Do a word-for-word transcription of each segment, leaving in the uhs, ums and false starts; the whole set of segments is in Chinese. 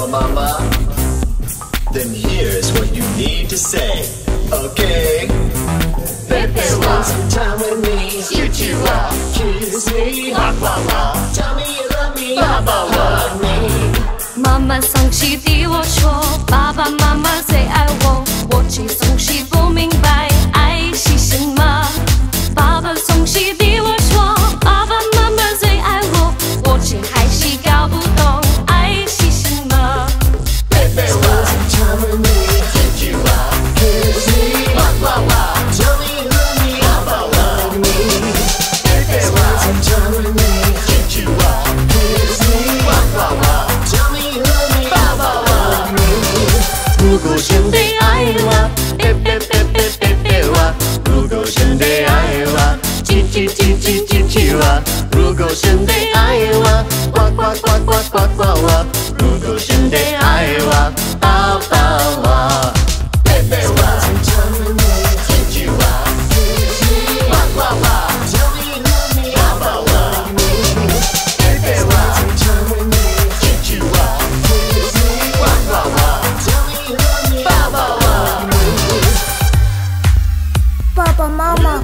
Papa Mama? Then here's what you need to say, okay? Baby, spend some time with me, shoot you up, kiss me, wah wah wah. Tell me you love me, Papa hug me. 妈妈送喜对我说，爸爸妈妈最爱我，我却总是不明白爱是什么。爸爸总是对我说，爸爸妈妈最爱我，我却还是搞不懂爱是什么。 Baby, spend some time with me, shoot you up, kiss me, wah wah wah. Tell me you love me, Papa hug me. Baby, spend some time with me, shoot you up, kiss me, wah wah wah. Tell me you love me, Papa hug me. 如果真的爱我，别别别别别别我。如果真的爱我，叽叽叽叽叽叽我。如果真的爱我，呱呱呱呱呱呱我。如果真的爱我，抱抱我。Baby, spend some time with me, shoot you up, kiss me, wah wah wah. Tell me you love me, Papa hug me. Baby, spend some time with me, shoot you up, kiss me, wah wah wah. Tell me you love me, Papa hug me. 爸爸妈妈，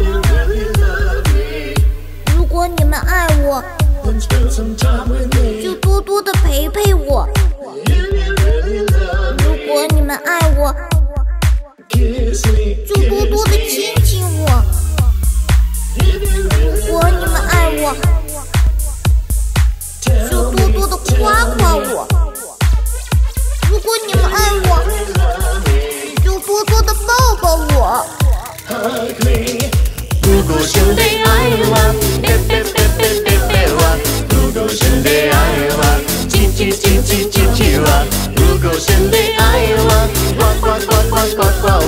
如果你们爱我， Then spend some time with me. 就多多的陪陪我。 If you really love 如 me, 果你们爱我， kiss me, 就多多的 kiss 亲 me. 亲我。 If you 如 really 果你们爱我， tell 就 me, 多多的夸夸我。如果你们爱我， love me, 就多多的抱抱我。 hug me. 如果真的爱我，别别别别别别我。如果真的爱我，叽叽叽叽叽叽我。如果真的爱我，呱呱呱呱呱呱